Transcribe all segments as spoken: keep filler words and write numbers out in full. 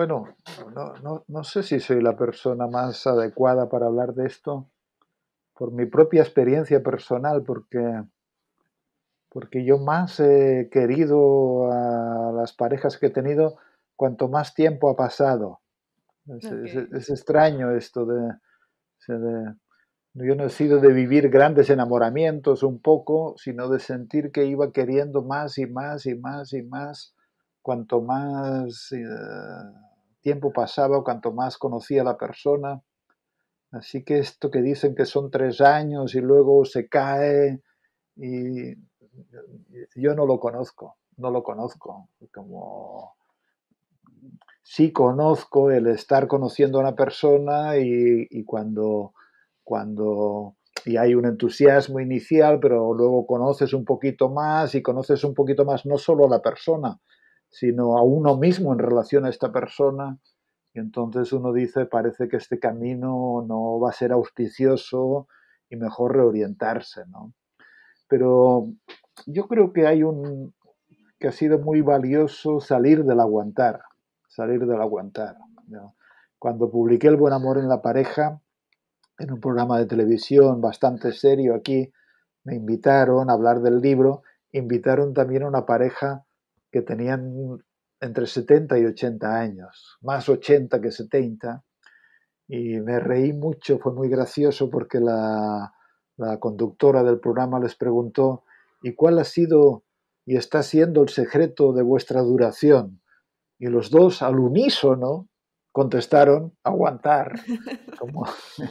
Bueno, no, no, no sé si soy la persona más adecuada para hablar de esto por mi propia experiencia personal, porque, porque yo más he querido a las parejas que he tenido cuanto más tiempo ha pasado. Es, es- Ok. es extraño esto de, de- yo no he sido de vivir grandes enamoramientos un poco, sino de sentir que iba queriendo más y más y más y más, cuanto más eh, tiempo pasaba, cuanto más conocía a la persona. Así que esto que dicen que son tres años y luego se cae, y yo no lo conozco, no lo conozco. Como sí conozco el estar conociendo a una persona y, y cuando, cuando y hay un entusiasmo inicial, pero luego conoces un poquito más y conoces un poquito más no solo a la persona, sino a uno mismo en relación a esta persona. Y entonces uno dice, parece que este camino no va a ser auspicioso y mejor reorientarse, ¿no? Pero yo creo que hay un, que ha sido muy valioso salir del aguantar, salir del aguantar, ¿no? Cuando publiqué El buen amor en la pareja, en un programa de televisión bastante serio aquí, me invitaron a hablar del libro, invitaron también a una pareja que tenían entre setenta y ochenta años, más ochenta que setenta, y me reí mucho, fue muy gracioso porque la, la conductora del programa les preguntó, ¿y cuál ha sido y está siendo el secreto de vuestra duración? Y los dos al unísono contestaron, aguantar. Como,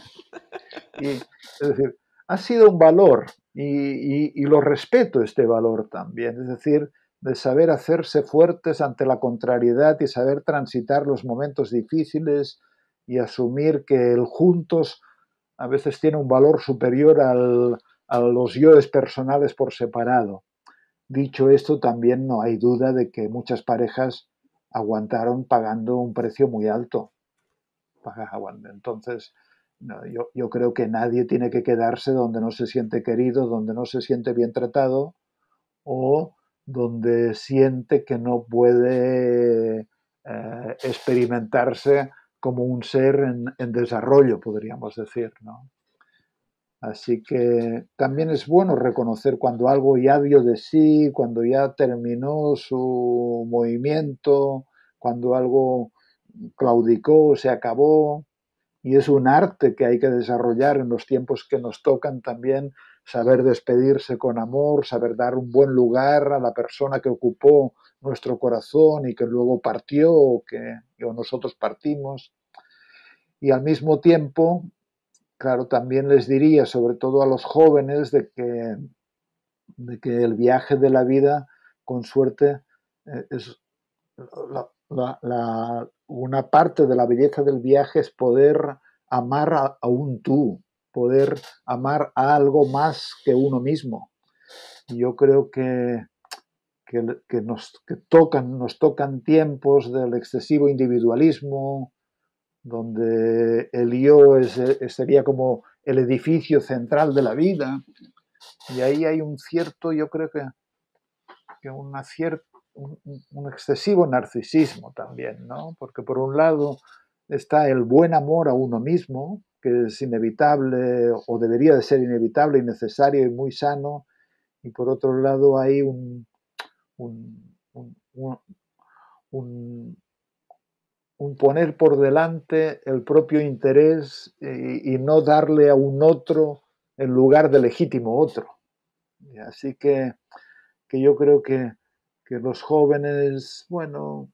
y, es decir, ha sido un valor y, y, y lo respeto este valor también, es decir, de saber hacerse fuertes ante la contrariedad y saber transitar los momentos difíciles y asumir que el juntos a veces tiene un valor superior al, a los yoes personales por separado. Dicho esto, también no hay duda de que muchas parejas aguantaron pagando un precio muy alto. Entonces, no, yo, yo creo que nadie tiene que quedarse donde no se siente querido, donde no se siente bien tratado o donde siente que no puede eh, experimentarse como un ser en, en desarrollo, podríamos decir, ¿no? Así que también es bueno reconocer cuando algo ya dio de sí, cuando ya terminó su movimiento, cuando algo claudicó, se acabó. Y es un arte que hay que desarrollar en los tiempos que nos tocan también, saber despedirse con amor, saber dar un buen lugar a la persona que ocupó nuestro corazón y que luego partió o que o nosotros partimos. Y al mismo tiempo, claro, también les diría, sobre todo a los jóvenes, de que, de que el viaje de la vida, con suerte, eh, es la, la, la, una parte de la belleza del viaje es poder amar a, a un tú, poder amar a algo más que uno mismo. Y yo creo que, que, que, nos, que tocan, nos tocan tiempos del excesivo individualismo, donde el yo es, sería como el edificio central de la vida, y ahí hay un cierto, yo creo que, que una cierta, un, un, excesivo narcisismo también, ¿no? Porque por un lado está el buen amor a uno mismo, que es inevitable o debería de ser inevitable y necesario y muy sano, y por otro lado hay un, un, un, un, un poner por delante el propio interés y, y no darle a un otro en lugar de legítimo otro. Así que, que yo creo que, que los jóvenes, bueno,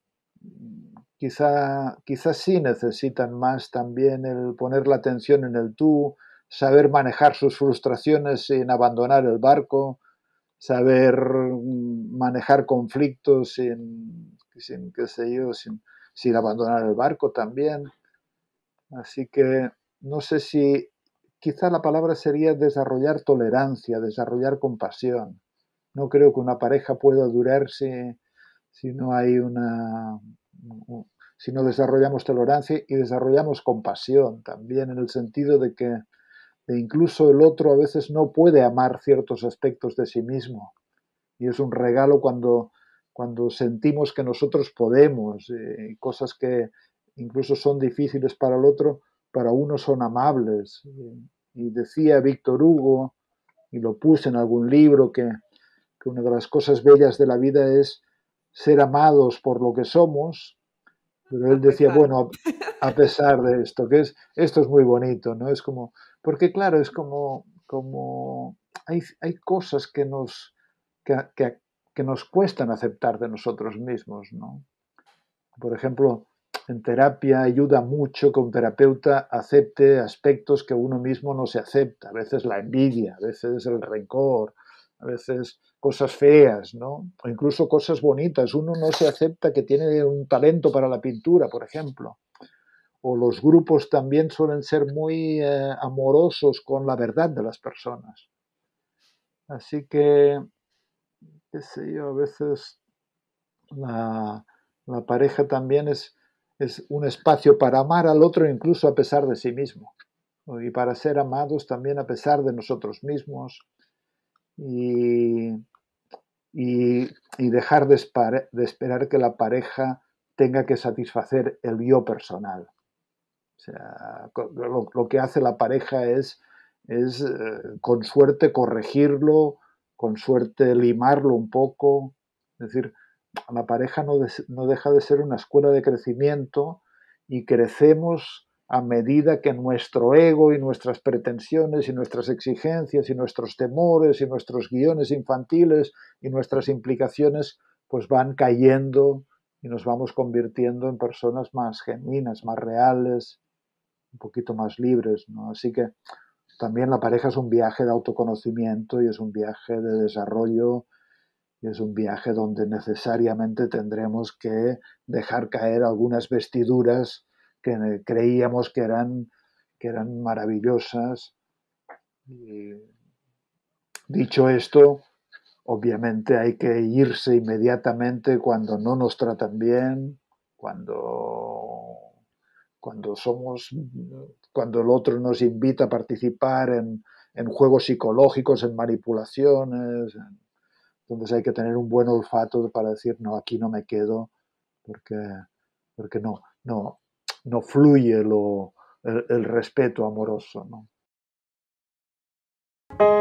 quizá, quizá sí necesitan más también el poner la atención en el tú, saber manejar sus frustraciones sin abandonar el barco, saber manejar conflictos sin, sin qué sé yo, sin, sin abandonar el barco también. Así que no sé si quizá la palabra sería desarrollar tolerancia, desarrollar compasión. No creo que una pareja pueda durar si, si no hay una, si no desarrollamos tolerancia y desarrollamos compasión también, en el sentido de que de incluso el otro a veces no puede amar ciertos aspectos de sí mismo. Y es un regalo cuando, cuando sentimos que nosotros podemos, eh, cosas que incluso son difíciles para el otro, para uno son amables. Y decía Víctor Hugo, y lo puse en algún libro, que, que una de las cosas bellas de la vida es ser amados por lo que somos, pero él A decía, pesar. bueno, a pesar de esto, que es, esto es muy bonito, ¿no? Es como, porque claro, es como, como hay, hay cosas que nos, que, que, que nos cuestan aceptar de nosotros mismos, ¿no? Por ejemplo, en terapia ayuda mucho que un terapeuta acepte aspectos que uno mismo no se acepta. A veces la envidia, a veces el rencor, a veces cosas feas, ¿no? O incluso cosas bonitas. Uno no se acepta que tiene un talento para la pintura, por ejemplo. O los grupos también suelen ser muy eh, amorosos con la verdad de las personas. Así que, qué sé yo, a veces la, la pareja también es, es un espacio para amar al otro incluso a pesar de sí mismo, ¿no? Y para ser amados también a pesar de nosotros mismos y, y, y dejar de, espar, de esperar que la pareja tenga que satisfacer el yo personal. O sea, lo, lo que hace la pareja es, es eh, con suerte corregirlo, con suerte limarlo un poco. Es decir, la pareja no, de, no deja de ser una escuela de crecimiento y crecemos a medida que nuestro ego y nuestras pretensiones y nuestras exigencias y nuestros temores y nuestros guiones infantiles y nuestras implicaciones pues van cayendo y nos vamos convirtiendo en personas más genuinas, más reales, un poquito más libres, ¿no? Así que también la pareja es un viaje de autoconocimiento y es un viaje de desarrollo y es un viaje donde necesariamente tendremos que dejar caer algunas vestiduras que creíamos que eran, que eran maravillosas. Y dicho esto, obviamente hay que irse inmediatamente cuando no nos tratan bien, cuando, cuando somos, cuando el otro nos invita a participar en, en juegos psicológicos, en manipulaciones. Entonces hay que tener un buen olfato para decir, no, aquí no me quedo, porque, porque no, no, no fluye lo, el, el respeto amoroso, ¿no?